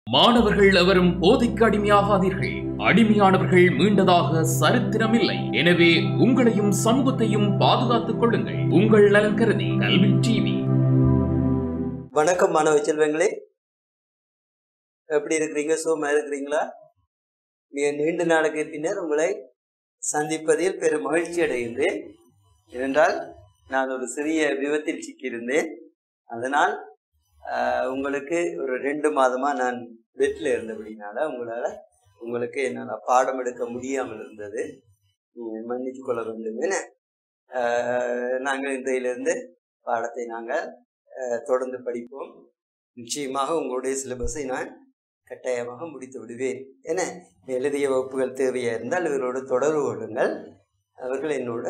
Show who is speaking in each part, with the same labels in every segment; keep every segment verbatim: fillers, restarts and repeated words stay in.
Speaker 1: மாணவர்கள் எவரும் போதைக்கு அடிமையாகாதீர்கள். அடிமையானவர்கள் மீண்டதாக சரித்திரமில்லை. எனவே உங்களையும் சமூகத்தையும் பாதுகாத்துக் கொள்ளுங்கள். உங்கள் நலன் கருதி கல்வி டிவி.
Speaker 2: வணக்கம் மாணவ செல்வங்களே, எப்படி இருக்கிறீங்க? சுகமா இருக்கிறீங்களா? மிக நீண்ட நாளுக்கு பின்னர் உங்களை சந்திப்பதில் பெரும் மகிழ்ச்சி அடைகின்றேன். ஏனென்றால் நான் ஒரு சிறிய விபத்தில் சிக்கியிருந்தேன். அதனால் உங்களுக்கு ஒரு ரெண்டு மாதமாக நான் வீட்டில் இருந்தபடினால உங்களால் உங்களுக்கு என்னால் பாடம் எடுக்க முடியாமல் இருந்தது. மன்னித்து கொள்ள வேண்டும் என நாங்கள் இன்றையிலிருந்து பாடத்தை நாங்கள் தொடர்ந்து படிப்போம். நிச்சயமாக உங்களுடைய சிலபஸை நான் கட்டாயமாக முடித்து விடுவேன். என எழுதிய வகுப்புகள் தேவையாக இருந்தால் இவரோடு தொடர்பு கொள்ளுங்கள். அவர்கள் என்னோட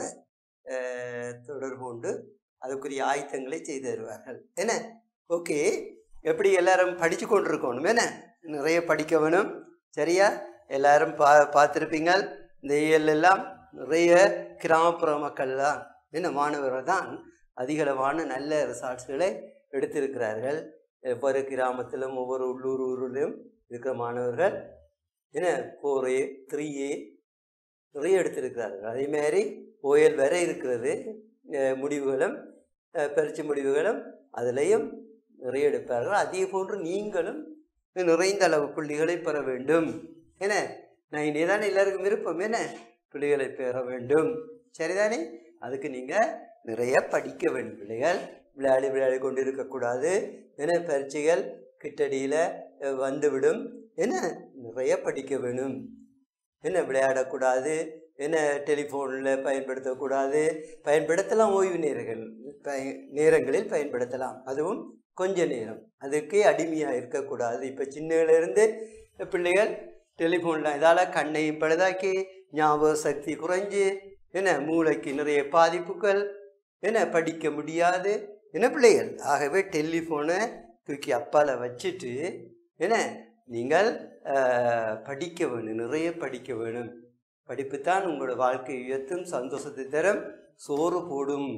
Speaker 2: தொடர்பு கொண்டு அதுக்குரிய ஆயத்தங்களை செய்து தருவார்கள். என்ன ஓகே, எப்படி எல்லாரும் படித்து கொண்டிருக்கணும். என்ன நிறைய படிக்க வேணும். சரியா? எல்லாரும் பா பார்த்துருப்பீங்க. இந்த இயல் எல்லாம் நிறைய கிராமப்புற மக்கள் தான், என்ன மாணவர்கள் தான் அதிகளவான நல்ல ரிசால்ட்ஸ்களை எடுத்திருக்கிறார்கள். ஒவ்வொரு கிராமத்திலும் ஒவ்வொரு உள்ளூர் ஊரிலும் இருக்கிற மாணவர்கள் என்ன ஃபோர் ஏ த்ரீ ஏ நிறைய எடுத்திருக்கிறார்கள். அதேமாதிரி ஓஎல் வரை இருக்கிறது. முடிவுகளும் பரீட்சை முடிவுகளும் அதிலையும் நிறைய எடுப்பார்கள். அதே போன்று நீங்களும் நிறைந்த அளவு புள்ளிகளை பெற வேண்டும். என்ன நான் இனிதான் எல்லாருக்கும் விருப்பம். என்ன புள்ளிகளை பெற வேண்டும், சரிதானே? அதுக்கு நீங்கள் நிறைய படிக்க வேண்டும். பிள்ளைகள் விளையாடி விளையாடி கொண்டு இருக்கக்கூடாது. என்ன பரீட்சைகள் கிட்டடியில் வந்துவிடும். என்ன நிறைய படிக்க வேணும். என்ன விளையாடக்கூடாது. என்ன டெலிஃபோனில் பயன்படுத்தக்கூடாது. பயன்படுத்தலாம், ஓய்வு நேரங்கள் பய நேரங்களில் பயன்படுத்தலாம். அதுவும் கொஞ்ச நேரம். அதுக்கு அடிமையாக இருக்கக்கூடாது. இப்போ சின்னலேருந்து பிள்ளைகள் டெலிஃபோனில் இதால் கண்ணையும் பழுதாக்கி ஞாபக சக்தி குறைஞ்சி என்ன மூளைக்கு நிறைய பாதிப்புகள், என்ன படிக்க முடியாது. என்ன பிள்ளைகள் ஆகவே டெலிஃபோனை தூக்கி அப்பால் வச்சுட்டு என்ன நீங்கள் படிக்க வேணும். நிறைய படிக்க வேணும். படிப்பு தான் உங்களோட வாழ்க்கை உயர்த்தும், சந்தோஷத்தை தரும், சோறு போடும்,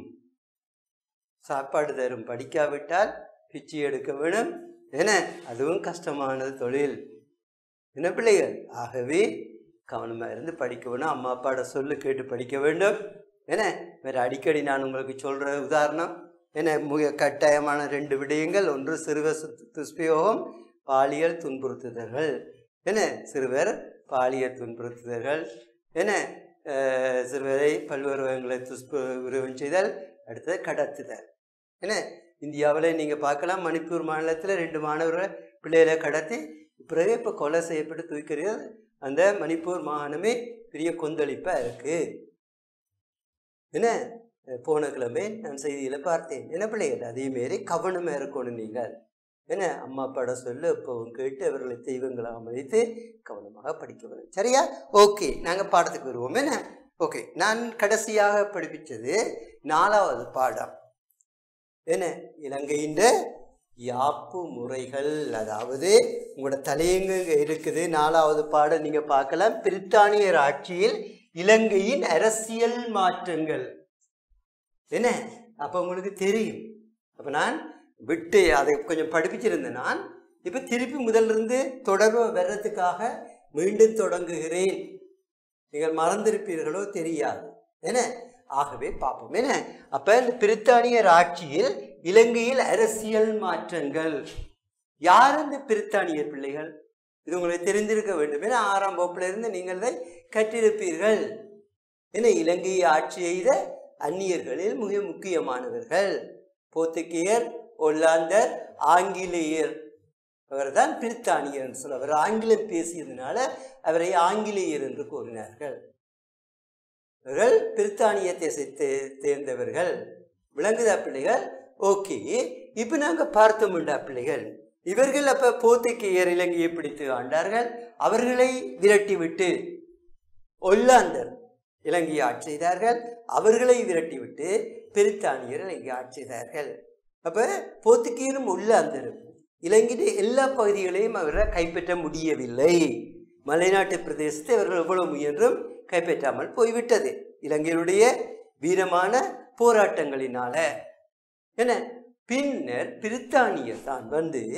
Speaker 2: சாப்பாடு தரும். படிக்காவிட்டால் பிச்சை எடுக்க வேணும். என்ன அதுவும் கஷ்டமானது தொழில். என்ன பிள்ளைகள் ஆகவே கவனமாக இருந்து படிக்க வேணும். அம்மா அப்பாவோட சொல்லு கேட்டு படிக்க வேண்டும். என்ன வேறு அடிக்கடி நான் உங்களுக்கு சொல்கிற உதாரணம் என்ன மிக கட்டாயமான ரெண்டு விடயங்கள். ஒன்று சிறுவர் துஷ்பிரயோகம், பாலியல் துன்புறுத்துதல்கள். என்ன சிறுவர் பாலியல் துன்புறுத்துதல்கள், என்ன சிறுவரை பல்வேறு வகைகளை துஷ்பிரயோகம் செய்தல், அடுத்தது கடத்துதல். என்ன இந்தியாவில் நீங்கள் பார்க்கலாம், மணிப்பூர் மாநிலத்தில் ரெண்டு மாணவர்கள் பிள்ளைகளை கடத்தி பிறகு இப்போ கொலை செய்யப்பட்டு தூக்கிறது. அந்த மணிப்பூர் மாகாணமே பெரிய கொந்தளிப்பாக இருக்குது. என்ன போன கிழமை நான் செய்தியில் பார்த்தேன். என்ன பிள்ளைகள் அதேமாரி கவனமாக இருக்கணும். நீங்கள் என்ன அம்மா அப்பாட சொல்லு எப்பவும் கேட்டு அவர்களை தெய்வங்களாக மதித்து கவனமாக படிக்க வேணும். சரியா? ஓகே, நாங்கள் பாடத்துக்கு வருவோம். என்ன ஓகே, நான் கடைசியாக படிப்பித்தது நாலாவது பாடம். என்ன இலங்கையின் யாப்பு முறைகள். அதாவது உங்களோட தலையங்க இருக்குது. நாலாவது பாடம் நீங்கள் பார்க்கலாம். பிரித்தானியர் ஆட்சியில் இலங்கையின் அரசியல் மாற்றங்கள். என்ன அப்போ உங்களுக்கு தெரியும். அப்போ நான் விட்டு அதை கொஞ்சம் படிப்பிச்சிருந்தேன். நான் இப்போ திருப்பி முதலிருந்து தொடர்பு வர்றதுக்காக மீண்டும் தொடங்குகிறேன். நீங்கள் மறந்திருப்பீர்களோ தெரியாது. என்ன ஆகவே பார்ப்போம். என்ன அப்போ இந்த பிரித்தானியர் ஆட்சியில் இலங்கையில் அரசியல் மாற்றங்கள். யார் இந்த பிரித்தானியர் பிள்ளைகள்? இது உங்களுக்கு தெரிந்திருக்க வேண்டும். ஏன்னா ஆறாம் வகுப்புல இருந்து நீங்கள் இதை கற்றிருப்பீர்கள். என்ன இலங்கையை ஆட்சி செய்த அந்நியர்களில் மிக முக்கியமானவர்கள் போர்த்துகீயர், ஒல்லாந்தர், ஆங்கிலேயர். அவர் தான் பிரித்தானியர் சொல்ல. அவர் ஆங்கிலம் பேசியதுனால அவரை ஆங்கிலேயர் என்று கூறினார்கள். அவர்கள் பிரித்தானியத்தை சேர்ந்தவர்கள். விளங்குதா பிள்ளைகள்? ஓகே, இப்போ நாங்கள் பார்த்தோம்டா பிள்ளைகள். இவர்கள் அப்போ போர்த்துகீயர் இலங்கையை பிடித்து ஆண்டார்கள். அவர்களை விரட்டி விட்டு ஒல்லாந்தர் இலங்கையை ஆட்சி செய்தார்கள். அவர்களை விரட்டி விட்டு பிரித்தானியர் இலங்கை ஆட்சி செய்தார்கள். அப்போ போர்த்துகீயரும் ஒல்லாந்தரும் இலங்கையின் எல்லா பகுதிகளையும் அவர்கள் கைப்பற்ற முடியவில்லை. மலைநாட்டு பிரதேசத்தை அவர்கள் எவ்வளவு முயன்றும் கைப்பற்றாமல் போய்விட்டது. இலங்கையினுடைய வீரமான போராட்டங்களினால. என்ன பின்னர் பிரித்தானியர் தான் வந்து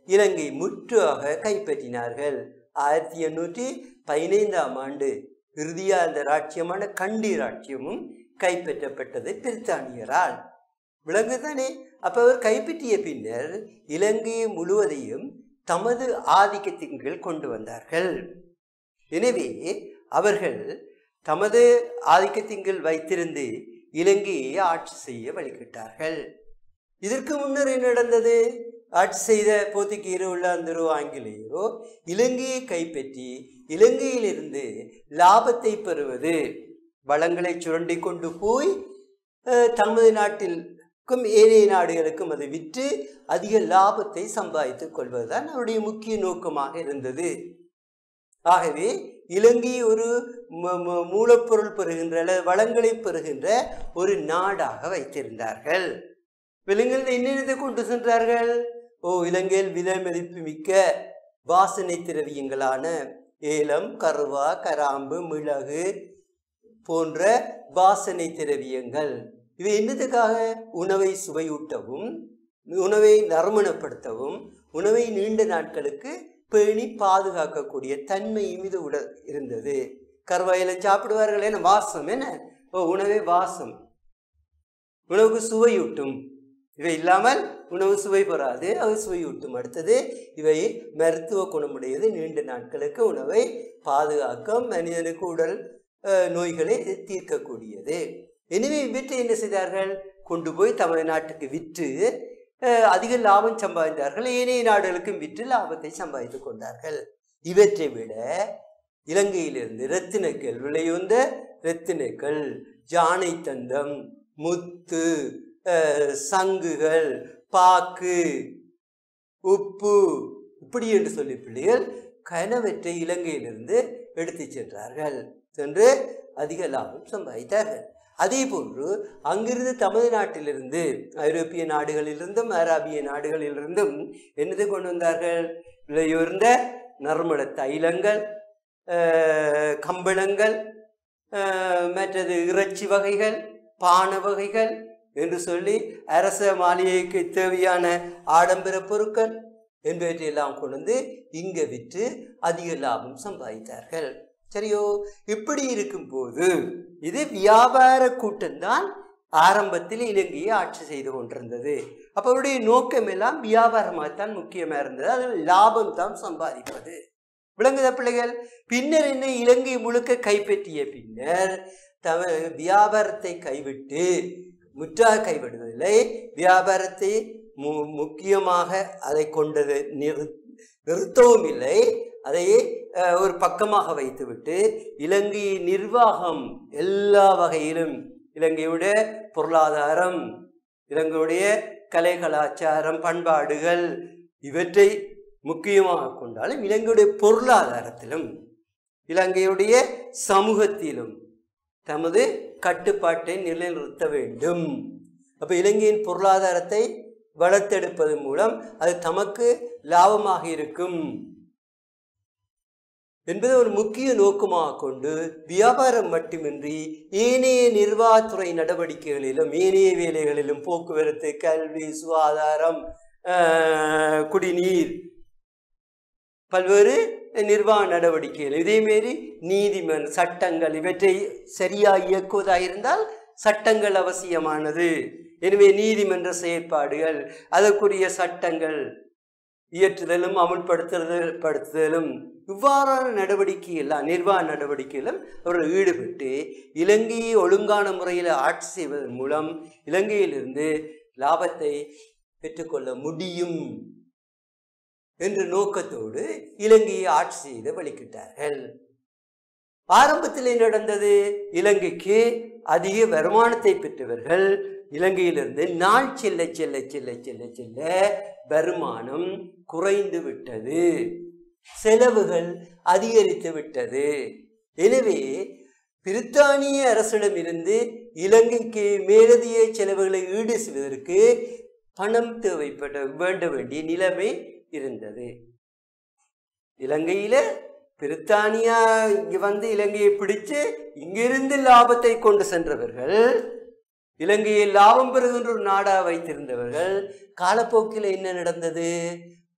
Speaker 2: இலங்கை முற்றாக கைப்பற்றினார்கள். ஆயிரத்தி எண்ணூற்றி பதினைந்தாம் ஆண்டு இறுதியா அந்த ராட்சியமான கண்டி ராட்சியமும் கைப்பற்றப்பட்டது பிரித்தானியரால். விளங்குதானே? அப்ப அவர் கைப்பற்றிய பின்னர் இலங்கையை முழுவதையும் தமது ஆதிக்கத்தின் கீழ் கொண்டு வந்தார்கள். எனவே அவர்கள் தமது ஆதிக்கத்தின் கீழ் வைத்திருந்து இலங்கையை ஆட்சி செய்ய வழிகிட்டார்கள். இதற்கு முன்னர் என்ன நடந்தது? ஆட்சி செய்த போர்த்துகீயரோ உள்ளாந்தரோ ஆங்கிலேயரோ இலங்கையை கைப்பற்றி இலங்கையிலிருந்து லாபத்தை பெறுவது, வளங்களை சுரண்டி கொண்டு போய் தமது நாட்டிற்கும் ஏனைய நாடுகளுக்கும் அதை விற்று அதிக லாபத்தை சம்பாதித்துக் கொள்வதுதான் அவருடைய முக்கிய நோக்கமாக இருந்தது. ஆகவே இலங்கை ஒரு மூலப்பொருள் பெறுகின்ற அல்லது வளங்களை பெறுகின்ற ஒரு நாடாக வைத்திருந்தார்கள். விலங்குகள் என்னென்னத்தை கொண்டு சென்றார்கள்? ஓ, இலங்கையில் விலை மதிப்பு மிக்க வாசனை திரவியங்களான ஏலம், கருவா, கராம்பு, மிளகு போன்ற வாசனை திரவியங்கள். இவை என்னதுக்காக? உணவை சுவையூட்டவும், உணவை நறுமணப்படுத்தவும், உணவை நீண்ட நாட்களுக்கு பேணி பாதுகாக்கக்கூடிய தன்மை மீது உட இருந்தது. கருவாயில சாப்பிடுவார்கள். என்ன வாசம்? என்ன ஓ, உணவே வாசம், உணவுக்கு சுவையூட்டும். இவை இல்லாமல் உணவு சுவை பெறாது, அது சுவையூட்டும். அடுத்தது இவை மருத்துவ குணமுடையது, நீண்ட நாட்களுக்கு உணவை பாதுகாக்கும், மனிதனுக்கு உடல் நோய்களை தீர்க்கக்கூடியது. எனவே இவற்றை என்ன செய்தார்கள்? கொண்டு போய் தமிழ் நாட்டுக்கு விற்று அதிக லாபம் சம்பாதித்தார்கள். ஏனைய நாடுகளுக்கும் விற்று லாபத்தை சம்பாதித்துக் கொண்டார்கள். இவற்றை விட இலங்கையிலிருந்து இரத்தினக்கல், விலையுந்த இரத்தினக்கல், ஜானை தந்தம், முத்து, சங்குகள், பாக்கு, உப்பு, இப்படி என்று சொல்லி பிள்ளைகள் கனவற்றை இலங்கையிலிருந்து எடுத்து சென்றார்கள். சென்று அதிக லாபம் சம்பாதித்தார்கள். அதே போன்று அங்கிருந்து தமது நாட்டிலிருந்து ஐரோப்பிய நாடுகளிலிருந்தும் அராபிய நாடுகளிலிருந்தும் என்னது கொண்டு வந்தார்கள்? விலையுயர்ந்த நறுமண தைலங்கள், கம்பளங்கள், மற்றது இறைச்சி வகைகள், பான வகைகள் என்று சொல்லி அரச மாளிகைக்கு தேவையான ஆடம்பர பொருட்கள் என்பவற்றையெல்லாம் கொண்டு வந்து இங்க விற்று அதிக லாபம் சம்பாதித்தார்கள். சரியோ? இப்படி இருக்கும் போது இது வியாபார கூட்டம்தான் ஆரம்பத்தில் இலங்கையை ஆட்சி செய்து கொண்டிருந்தது. அப்ப அவருடைய நோக்கம் எல்லாம் வியாபாரமாகத்தான் முக்கியமா இருந்தது. அது லாபம் தான் சம்பாதிப்பது. விளங்குத பிள்ளைகள்? பின்னர் என்ன? இலங்கை முழுக்க கைப்பற்றிய பின்னர் தம வியாபாரத்தை கைவிட்டு, முற்றாக கைவிடுவதில்லை, வியாபாரத்தை மு முக்கியமாக அதை கொண்டது நிறு நிறுத்தவும் இல்லை, அதை ஒரு பக்கமாக வைத்துவிட்டு இலங்கை நிர்வாகம் எல்லா வகையிலும், இலங்கையுடைய பொருளாதாரம், இலங்கையுடைய கலை கலாச்சாரம், பண்பாடுகள் இவற்றை முக்கியமாக கொண்டாலும் இலங்கையுடைய பொருளாதாரத்திலும் இலங்கையுடைய சமூகத்திலும் தமது கட்டுப்பாட்டை நிலைநிறுத்த வேண்டும். அப்ப இலங்கையின் பொருளாதாரத்தை வளர்த்தெடுப்பதன் மூலம் அது தமக்கு லாபமாக இருக்கும் என்பதை ஒரு முக்கிய நோக்கமாக கொண்டு வியாபாரம் மட்டுமின்றி ஏனைய நிர்வாகத்துறை நடவடிக்கைகளிலும், ஏனைய வேலைகளிலும், போக்குவரத்து, கல்வி, சுகாதாரம், குடிநீர், பல்வேறு நிர்வாக நடவடிக்கைகள், இதேமாரி நீதிமன்ற சட்டங்கள் இவற்றை சரியாக இயக்குவதாக இருந்தால் சட்டங்கள் அவசியமானது. எனவே நீதிமன்ற செயற்பாடுகள், அதற்குரிய சட்டங்கள் இயற்றுதலும் அமுல்படுத்துதல் படுத்துதலும் இவ்வாறான நடவடிக்கை எல்லாம் நிர்வாக நடவடிக்கையிலும் அவர்கள் ஈடுபட்டு இலங்கையை ஒழுங்கான முறையில் ஆட்சி செய்வதன் மூலம் இலங்கையிலிருந்து லாபத்தை பெற்றுக்கொள்ள முடியும் என்ற நோக்கத்தோடு இலங்கையை ஆட்சி செய்த வழிகிட்டார்கள். ஆரம்பத்தில் நடந்தது, இலங்கைக்கு அதிக வருமானத்தை பெற்றவர்கள் இலங்கையிலிருந்து நாள் செல்ல செல்ல செல்ல செல்ல செல்ல வருமானம் குறைந்து விட்டது, செலவுகள் அதிகரித்து விட்டது. எனவே பிரித்தானிய அரசிடமிருந்து இலங்கைக்கு மேலதிக செலவுகளை ஈடு செய்வதற்கு பணம் தேவைப்பட வேண்ட வேண்டிய நிலைமை இருந்தது. இலங்கையில பிரித்தானியா இங்க வந்து இலங்கையை பிடிச்சு இங்கிருந்து லாபத்தை கொண்டு சென்றவர்கள், இலங்கையை லாபம் பெறுகின்ற ஒரு நாடாக வைத்திருந்தவர்கள், காலப்போக்கில் என்ன நடந்தது?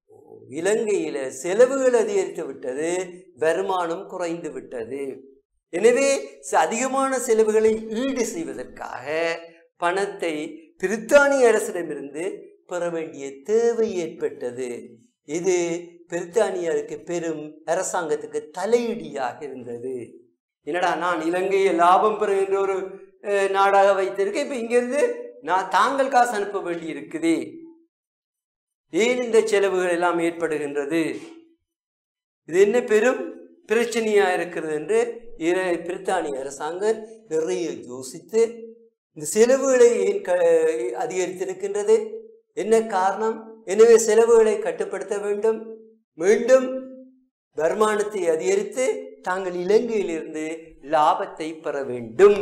Speaker 2: இலங்கையில செலவுகள் அதிகரித்து விட்டது, வருமானம் குறைந்து விட்டது. எனவே அதிகமான செலவுகளை ஈடு செய்வதற்காக பணத்தை பிரித்தானிய அரசிடமிருந்து பெற வேண்டிய தேவை ஏற்பட்டது. இது பிரித்தானியருக்கு பெரும் அரசாங்கத்துக்கு தலையீடியாக இருந்தது. என்னடா, நான் இலங்கையை லாபம் பெறுகின்ற ஒரு நாடாக வைத்திருக்கேன், இப்ப இங்கிருந்து நான் தாங்கள் காசு அனுப்ப வேண்டி இருக்குது, ஏன் இந்த செலவுகள் எல்லாம் ஏற்படுகின்றது, இது என்ன பெரும் பிரச்சனையா இருக்கிறது என்று பிரித்தானிய அரசாங்கம் நிறைய யோசித்து இந்த செலவுகளை ஏன் அதிகரித்திருக்கின்றது, என்ன காரணம், எனவே செலவுகளை கட்டுப்படுத்த வேண்டும், மீண்டும் வருமானத்தை அதிகரித்து தாங்கள் இலங்கையிலிருந்து லாபத்தை பெற வேண்டும்.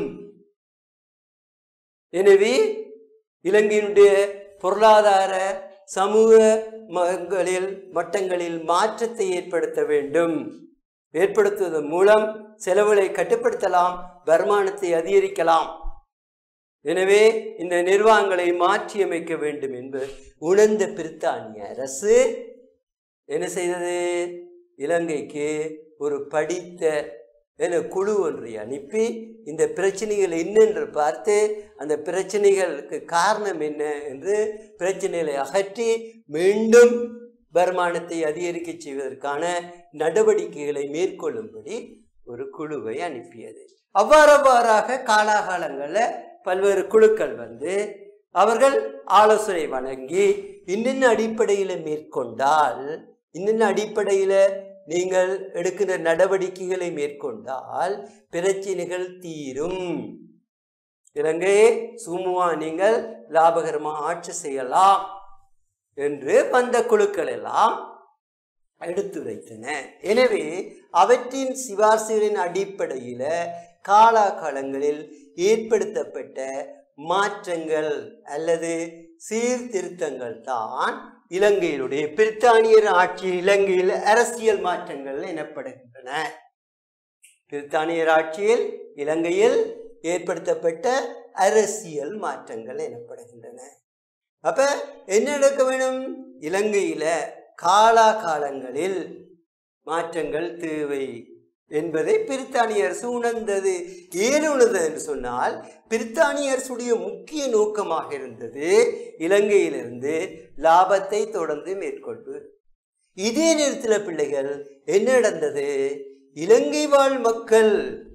Speaker 2: எனவே இலங்கையினுடைய பொருளாதார சமூக மகளில் மட்டங்களில் மாற்றத்தை ஏற்படுத்த வேண்டும். ஏற்படுத்துவதன் மூலம் செலவுகளை கட்டுப்படுத்தலாம், வருமானத்தை அதிகரிக்கலாம். எனவே இந்த நிர்வாகங்களை மாற்றியமைக்க வேண்டும் என்று உணர்ந்த பிரித்தானிய அரசு என்ன செய்தது, இலங்கைக்கு ஒரு படித்த என குழு ஒன்றை அனுப்பி இந்த பிரச்சனைகள் என்னென்று பார்த்து அந்த பிரச்சனைகளுக்கு காரணம் என்ன என்று பிரச்சனைகளை அகற்றி மீண்டும் வருமானத்தை அதிகரிக்க செய்வதற்கான நடவடிக்கைகளை மேற்கொள்ளும்படி ஒரு குழுவை அனுப்பியது. அவ்வாறவ்வாறாக காலாகாலங்களில் பல்வேறு குழுக்கள் வந்து அவர்கள் ஆலோசனை வழங்கி இன்னென்ன அடிப்படையில் மேற்கொண்டால், இன்னென்ன அடிப்படையில் நீங்கள் எடுக்கின்ற நடவடிக்கைகளை மேற்கொண்டால் பிரச்சனைகள் தீரும், இலங்கையை சுமூகமா நீங்கள் லாபகரமாக ஆட்சி செய்யலாம் என்று வந்த குழுக்கள் எல்லாம் எடுத்துரைத்தன. எனவே அவற்றின் சிபார்சுகளின் அடிப்படையில் காலாகாலங்களில் ஏற்படுத்தப்பட்ட மாற்றங்கள் அல்லது சீர்திருத்தங்கள் தான் இலங்கையிலுடைய பிரித்தானியர் ஆட்சியில் இலங்கையில் அரசியல் மாற்றங்கள் எனப்படுகின்றன. பிரித்தானியர் ஆட்சியில் இலங்கையில் ஏற்படுத்தப்பட்ட அரசியல் மாற்றங்கள் எனப்படுகின்றன. அப்ப என்ன நடக்க வேணும், இலங்கையில காலாகாலங்களில் மாற்றங்கள் தேவை என்பதை பிரித்தானிய அரசு உணர்ந்தது. ஏன் உணர்ந்தது என்று சொன்னால், பிரித்தானிய அரசுடைய முக்கிய நோக்கமாக இருந்தது இலங்கையிலிருந்து லாபத்தை தொடர்ந்து மேற்கொள்வது. இதே நேரத்தில் பிள்ளைகள் என்ன நடந்தது, இலங்கை வாழ் மக்கள்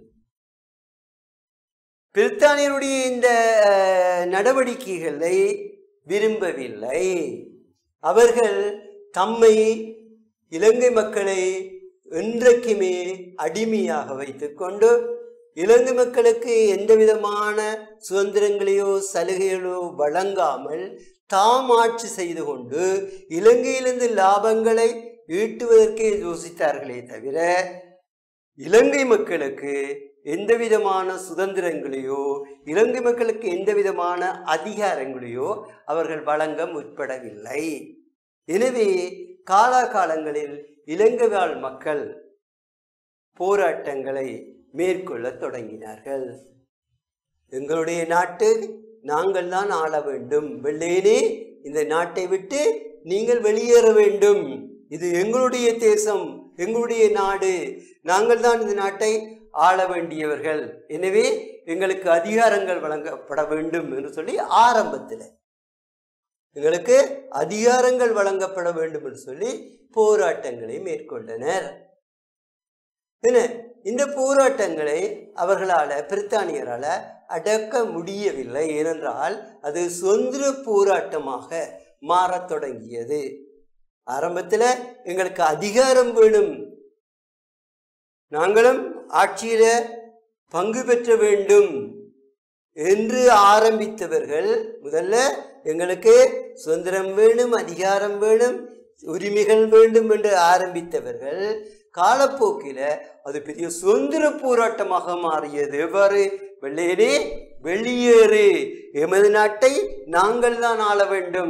Speaker 2: பிரித்தானியருடைய இந்த நடவடிக்கைகளை விரும்பவில்லை. அவர்கள் தம்மை இலங்கை மக்களை என்றைக்குமே அடிமையாக வைத்துக்கொண்டு இலங்கை மக்களுக்கு எந்த விதமான சுதந்திரங்களையோ சலுகைகளோ வழங்காமல் தாம் ஆட்சி செய்து கொண்டு இலங்கையிலிருந்து லாபங்களை ஈட்டுவதற்கே யோசித்தார்களே தவிர இலங்கை மக்களுக்கு எந்த விதமான சுதந்திரங்களையோ இலங்கை மக்களுக்கு எந்த விதமான அதிகாரங்களையோ அவர்கள் வழங்க முற்படவில்லை. எனவே காலாகாலங்களில் இலங்கை வாழ் மக்கள் போராட்டங்களை மேற்கொள்ள தொடங்கினார்கள். எங்களுடைய நாட்டு நாங்கள் தான் ஆள வேண்டும், வெள்ளையனே இந்த நாட்டை விட்டு நீங்கள் வெளியேற வேண்டும், இது எங்களுடைய தேசம், எங்களுடைய நாடு, நாங்கள் தான் இந்த நாட்டை ஆள வேண்டியவர்கள், எனவே எங்களுக்கு அதிகாரங்கள் வழங்கப்பட வேண்டும் என்று சொல்லி ஆரம்பத்தில் எங்களுக்கு அதிகாரங்கள் வழங்கப்பட வேண்டும் என்று சொல்லி போராட்டங்களை மேற்கொண்டனர். என்ன, இந்த போராட்டங்களை அவர்களால் பிரித்தானியரால் அடக்க முடியவில்லை. ஏனென்றால் அது சுதந்திர போராட்டமாக மாறத் தொடங்கியது. ஆரம்பத்தில் எங்களுக்கு அதிகாரம் வேணும், நாங்களும் ஆட்சியில பங்கு பெற்ற வேண்டும் என்று ஆரம்பித்தவர்கள் முதல்ல எங்களுக்கு சுதந்திரம் வேணும், அதிகாரம் வேணும், உரிமைகள் வேண்டும் என்று ஆரம்பித்தவர்கள் காலப்போக்கில அது பெரிய சுதந்திர போராட்டமாக மாறியது. எவ்வாறு, வெள்ளையனே வெளியேறு, எமது நாட்டை நாங்கள் தான் ஆள வேண்டும்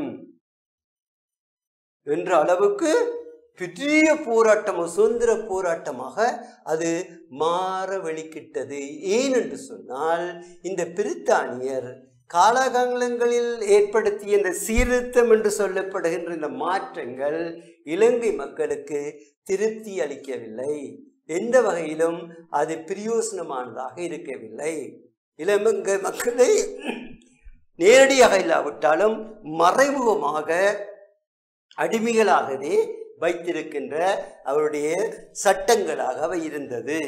Speaker 2: என்ற அளவுக்கு பெரிய போராட்டம், சுதந்திர போராட்டமாக அது மாற வெளிக்கிட்டது. ஏனென்று சொன்னால் இந்த பிரித்தானியர் காலகாலங்களில் ஏற்படுத்திய இந்த சீர்திருத்தம் என்று சொல்லப்படுகின்ற இந்த மாற்றங்கள் இலங்கை மக்களுக்கு திருப்தி அளிக்கவில்லை. எந்த வகையிலும் அது பிரயோசனமானதாக இருக்கவில்லை. இலங்கை மக்களை நேரடியாக இல்லாவிட்டாலும் மறைமுகமாக அடிமைகளாகவே வைத்திருக்கின்ற அவருடைய சட்டங்களாக அவை இருந்தது.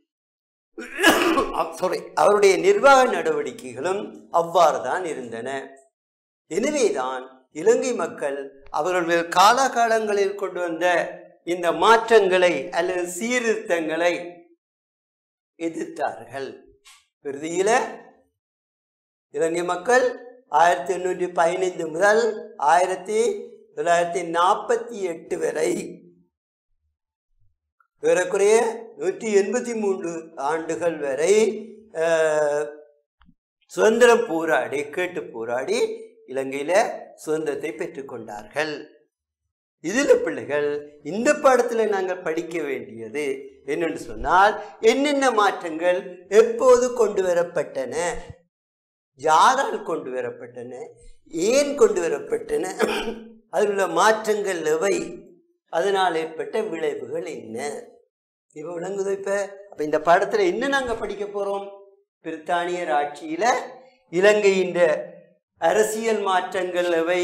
Speaker 2: சாரி அவருடைய நிர்வாக நடவடிக்கைகளும் அவ்வாறு தான் இருந்தன. எனவேதான் இலங்கை மக்கள் அவர்கள் காலகாலங்களில் கொண்டு வந்த இந்த மாற்றங்களை அல்லது சீர்திருத்தங்களை எதிர்த்தார்கள். இறுதியில இலங்கை மக்கள் ஆயிரத்தி எண்ணூற்றி பதினைந்து முதல் ஆயிரத்தி தொள்ளாயிரத்தி நாற்பத்தி எட்டு வரை ஏறக்குறைய நூற்றி எண்பத்தி மூன்று ஆண்டுகள் வரை சுதந்திரம் போராடி கேட்டு போராடி இலங்கையில சுதந்திரத்தை பெற்றுக்கொண்டார்கள். இதில் பிள்ளைகள் இந்த பாடத்தில் நாங்கள் படிக்க வேண்டியது என்னென்னு சொன்னால், என்னென்ன மாற்றங்கள் எப்போது கொண்டு வரப்பட்டன, யாரால் கொண்டு வரப்பட்டன, ஏன் கொண்டு வரப்பட்டன, அதில் உள்ள மாற்றங்கள் எவை, அதனால் ஏற்பட்ட விளைவுகள் என்ன, இப்போ விளங்குது. இப்போ அப்போ இந்த பாடத்தில் என்ன நாங்கள் படிக்க போகிறோம்? பிரித்தானியர் ஆட்சியில் இலங்கையின் அரசியல் மாற்றங்கள் எவை,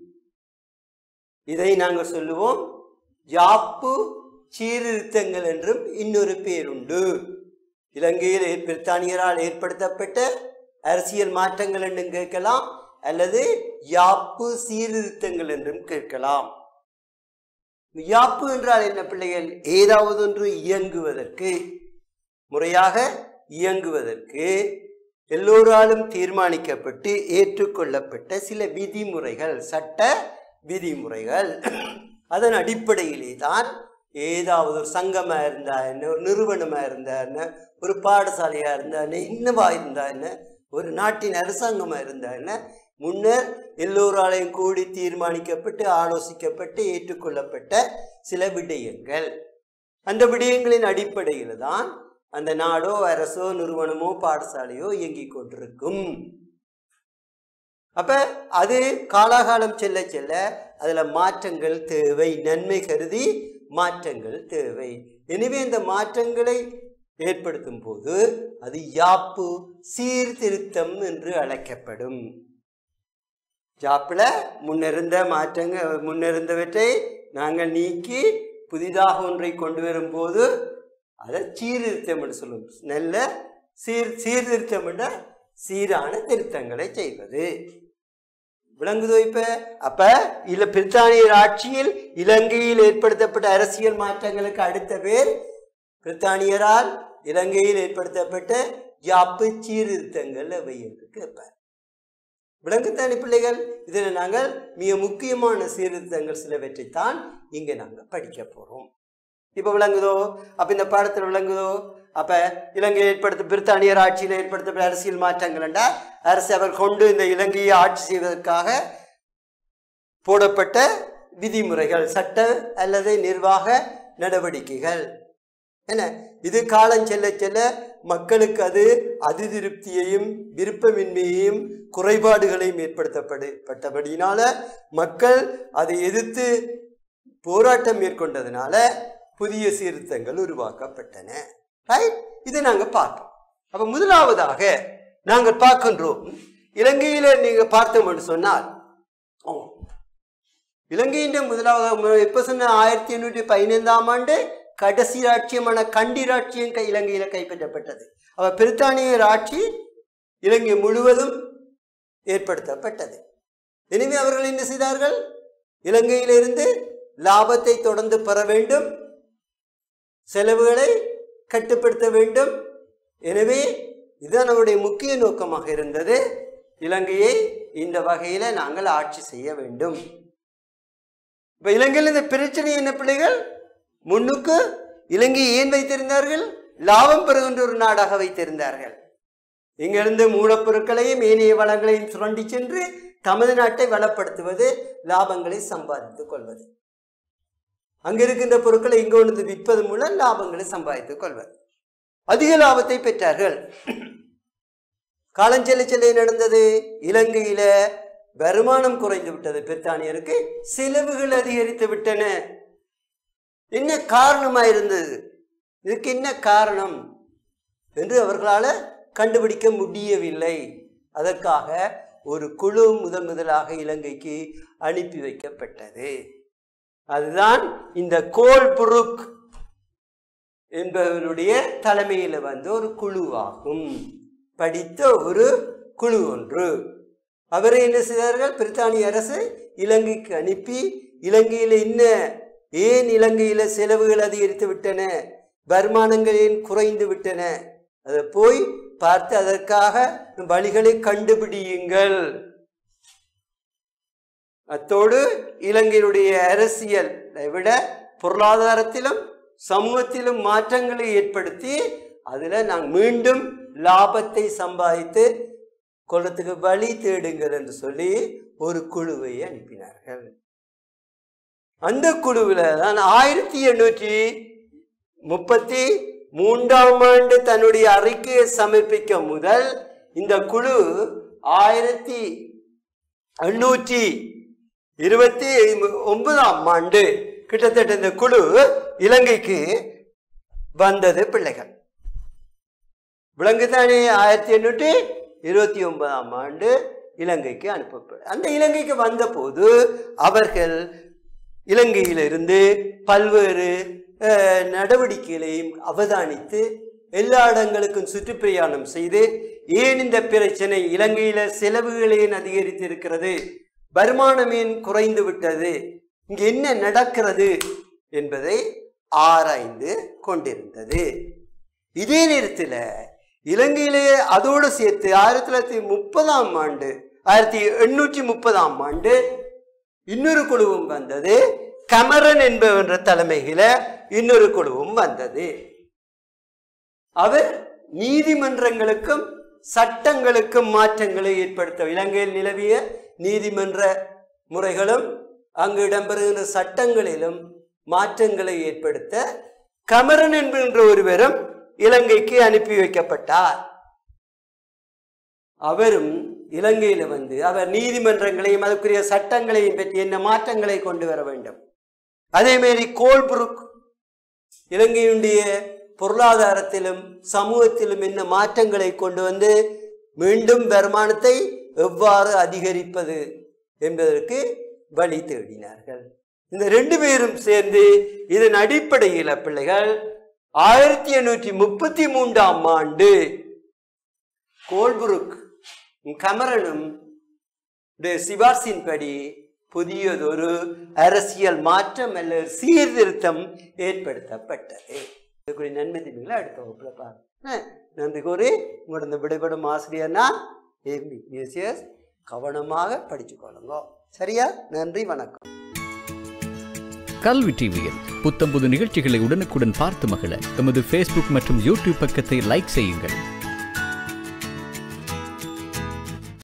Speaker 2: இதை நாங்கள் சொல்லுவோம் யாப்பு சீர்திருத்தங்கள் என்றும் இன்னொரு பேருண்டு. இலங்கையில் பிரித்தானியரால் ஏற்படுத்தப்பட்ட அரசியல் மாற்றங்கள் என்றும் கேட்கலாம், அல்லது யாப்பு சீர்திருத்தங்கள் என்றும் கேட்கலாம். யாப்பு என்றால் என்ன பிள்ளைகள்? ஏதாவது ஒன்று இயங்குவதற்கு, முறையாக இயங்குவதற்கு எல்லோராலும் தீர்மானிக்கப்பட்டு ஏற்றுக்கொள்ளப்பட்ட சில விதிமுறைகள், சட்ட விதிமுறைகள். அதன் அடிப்படையிலே தான் ஏதாவது ஒரு சங்கமாக இருந்தா என்ன, ஒரு நிறுவனமாக இருந்தா என்ன, ஒரு பாடசாலையாக இருந்தா என்ன, இன்னவா இருந்தா என்ன, ஒரு நாட்டின் அரசாங்கமாக இருந்தா என்ன, முன்னர் எல்லோராலையும் கூடி தீர்மானிக்கப்பட்டு ஆலோசிக்கப்பட்டு ஏற்றுக்கொள்ளப்பட்ட சில விடயங்கள். அந்த விடயங்களின் அடிப்படையில் தான் அந்த நாடோ அரசோ நிறுவனமோ பாடசாலையோ இயங்கிக் கொண்டிருக்கும். அப்ப அது காலாகாலம் செல்ல செல்ல அதுல மாற்றங்கள் தேவை, நன்மை கருதி மாற்றங்கள் தேவை. எனவே இந்த மாற்றங்களை ஏற்படுத்தும் போது அது யாப்பு சீர்திருத்தம் என்று அழைக்கப்படும். யாப்புல முன்னிருந்த மாற்றங்கள், முன்னிருந்தவற்றை நாங்கள் நீக்கி புதிதாக ஒன்றை கொண்டு வரும் போது அதை சீர்திருத்தம் என்று சொல்லுவோம். நல்ல சீர் சீர்திருத்தம் என்ற சீரான திருத்தங்களை செய்வது. விளங்குதோ? இப்ப அப்ப இல்ல பிரித்தானியர் ஆட்சியில் இலங்கையில் ஏற்படுத்தப்பட்ட அரசியல் மாற்றங்களுக்கு அடுத்த பேர் பிரித்தானியரால் இலங்கையில் ஏற்படுத்தப்பட்ட யாப்பு சீர்திருத்தங்கள் அவை என்று கேட்பார். விளங்குத்தானே பிள்ளைகள்? இதில் நாங்கள் மிக முக்கியமான சீர்திருத்தங்கள் சிலவற்றைத்தான் இங்க நாங்கள் படிக்க போறோம். இப்ப விளங்குதோ? அப்ப இந்த பாடத்தில் விளங்குதோ? அப்ப இலங்கையில் ஏற்படுத்த பிரித்தானியர் ஆட்சியில் ஏற்படுத்தப்பட்ட அரசியல் மாற்றங்கள் என்றா, அரசு அவர் கொண்டு இந்த இலங்கையை ஆட்சி செய்வதற்காக போடப்பட்ட விதிமுறைகள், சட்ட அல்லது நிர்வாக நடவடிக்கைகள் என்ன. இது காலம் செல்ல செல்ல மக்களுக்கு அது அதிருப்தியையும் விருப்பமின்மையையும் குறைபாடுகளையும் ஏற்படுத்தப்பட்டபடியினால மக்கள் அதை எதிர்த்து போராட்டம் மேற்கொண்டதுனால புதிய சீர்திருத்தங்கள் உருவாக்கப்பட்டன. ரைட்? இதை நாங்கள் பார்ப்போம். அப்ப முதலாவதாக நாங்கள் பார்க்கின்றோம், இலங்கையில நீங்க பார்த்தோம்னு சொன்னால், இலங்கையின் முதலாவது எப்ப சொன்ன ஆயிரத்தி எண்ணூற்றி பதினைந்தாம் ஆண்டு கடைசி ராட்சியமான கண்டி ராட்சியம் இலங்கையில கைப்பற்றப்பட்டது. அவ பிரித்தானியர் ஆட்சி இலங்கை முழுவதும் ஏற்படுத்தப்பட்டது. எனவே அவர்கள் என்ன செய்தார்கள்? இலங்கையிலிருந்து லாபத்தை தொடர்ந்து பெற வேண்டும், செலவுகளை கட்டுப்படுத்த வேண்டும். எனவே இதுதான் நம்முடைய முக்கிய நோக்கமாக இருந்தது. இலங்கையை இந்த வகையில நாங்கள் ஆட்சி செய்ய வேண்டும். இப்ப இலங்கையில் இந்த பிரச்சனை என்ன பிள்ளைகள்? முன்னுக்கு இலங்கையை ஏன் வைத்திருந்தார்கள்? லாபம் பெறுகின்ற ஒரு நாடாக வைத்திருந்தார்கள். இங்கிருந்து மூலப்பொருட்களையும் ஏனைய வளங்களையும் சுரண்டி சென்று தமது நாட்டை வளப்படுத்துவது, லாபங்களை சம்பாதித்துக் கொள்வது, அங்கிருக்கின்ற பொருட்களை இங்கு வந்து விற்பது மூலம் லாபங்களை சம்பாதித்துக் கொள்வது. அதிக லாபத்தை பெற்றார்கள். காலஞ்செல்ல செல்ல நடந்தது, இலங்கையில வருமானம் குறைந்து விட்டது, பிரித்தானியருக்கு செலவுகள் அதிகரித்து விட்டன. என்ன காரணமா இருந்தது, இதுக்கு என்ன காரணம் என்று அவர்களால் கண்டுபிடிக்க முடியவில்லை. அதற்காக ஒரு குழு முதன் முதலாக இலங்கைக்கு அனுப்பி வைக்கப்பட்டது. அதுதான் இந்த கோல்புருக் என்பவருடைய தலைமையில் வந்த ஒரு குழுவாகும், படித்த ஒரு குழு ஒன்று. அவரை என்ன செய்தார்கள், பிரித்தானிய அரசு இலங்கைக்கு அனுப்பி இலங்கையில் என்ன ஏன் இலங்கையில செலவுகள் அதிகரித்து விட்டன, வருமானங்கள் ஏன் குறைந்து விட்டன, அதை போய் பார்த்து அதற்காக வழிகளை கண்டுபிடியுங்கள். அத்தோடு இலங்கையினுடைய அரசியலை விட பொருளாதாரத்திலும் சமூகத்திலும் மாற்றங்களை ஏற்படுத்தி அதில் நாங்கள் மீண்டும் லாபத்தை சம்பாதித்து கொள்ளத்துக்கு வழி தேடுங்கள் என்று சொல்லி ஒரு குழுவை அனுப்பினார்கள். அந்த குழுவில் தான் ஆயிரத்தி எண்ணூற்றி முப்பத்தி மூன்றாம் ஆண்டு தன்னுடைய அறிக்கையை சமர்ப்பிக்க முதல் இந்த குழு ஆயிரத்தி எண்ணூற்றி இருபத்தி ஒன்பதாம் ஆண்டு கிட்டத்தட்ட இந்த குழு இலங்கைக்கு வந்தது. பிள்ளைகள் விலங்குதானே ஆயிரத்தி எண்ணூற்றி இருபத்தி ஒன்பதாம் ஆண்டு இலங்கைக்கு அனுப்பப்பட்ட அந்த இலங்கைக்கு வந்த போது அவர்கள் இலங்கையிலிருந்து பல்வேறு நடவடிக்கைகளையும் அவதானித்து எல்லா இடங்களுக்கும் சுற்றுப்பிரயாணம் செய்து ஏன் இந்த பிரச்சனை, இலங்கையில செலவுகள் ஏன் அதிகரித்து இருக்கிறது, வருமானம் ஏன் குறைந்து விட்டது, இங்க என்ன நடக்கிறது என்பதை ஆராய்ந்து கொண்டிருந்தது. இதே நேரத்தில் இலங்கையிலேயே அதோடு சேர்த்து ஆயிரத்தி தொள்ளாயிரத்தி முப்பதாம் ஆண்டு ஆயிரத்தி எண்ணூற்றி முப்பதாம் ஆண்டு இன்னொரு குழுவும் வந்தது. கமரன் என்பவன்ற தலைமையில இன்னொரு குழுவும் வந்தது. அவர் நீதிமன்றங்களுக்கும் சட்டங்களுக்கும் மாற்றங்களை ஏற்படுத்த, இலங்கையில் நிலவிய நீதிமன்ற முறைகளும் அங்கு இடம்பெறுகின்ற சட்டங்களிலும் மாற்றங்களை ஏற்படுத்த கமரன் என்கின்ற ஒருவரும் இலங்கைக்கு அனுப்பி வைக்கப்பட்டார். அவரும் இலங்கையில வந்து அவர் நீதிமன்றங்களையும் அதற்குரிய சட்டங்களையும் பற்றி என்ன மாற்றங்களை கொண்டு வர வேண்டும். அதே மாதிரி கோல்புருக் இலங்கையுடைய பொருளாதாரத்திலும் சமூகத்திலும் என்ன மாற்றங்களை கொண்டு வந்து மீண்டும் வருமானத்தை எவ்வாறு அதிகரிப்பது என்பதற்கு வழி தேடினார்கள். இந்த ரெண்டு பேரும் சேர்ந்து இதன் அடிப்படையில் பிள்ளைகள் ஆயிரத்தி எண்ணூற்றி முப்பத்தி மூன்றாம் ஆண்டு கோல்புருக் கமரனும் சிபார்சின்படி புதியதொரு அரசியல் மாற்றம் அல்லது சீர்திருத்தம் ஏற்படுத்தப்பட்டது. இதுக்குரிய நன்மை தீமைகளை அடுத்த வகுப்புல பாருங்க. நன்றி கூறி உங்களோட விடைபெறும் ஆசிரியர்னா ஏம்பிஎஸ்எஸ் கவனமாக படிச்சு கொள்ளுங்க. சரியா? நன்றி, வணக்கம்.
Speaker 3: கல்வி டிவியில் புத்தம் புது நிகழ்ச்சிகளை உடனுக்குடன் பார்த்து மகிழ எமது ஃபேஸ்புக் மற்றும் யூடியூப் பக்கத்தை லைக் செய்யுங்கள்.